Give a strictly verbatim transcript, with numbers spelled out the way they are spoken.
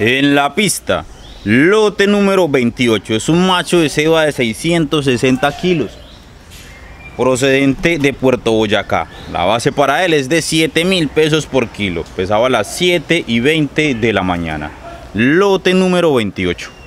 En la pista, lote número veintiocho, es un macho de ceba de seiscientos sesenta kilos, procedente de Puerto Boyacá. La base para él es de siete mil pesos por kilo, pesaba a las siete y veinte de la mañana. Lote número veintiocho.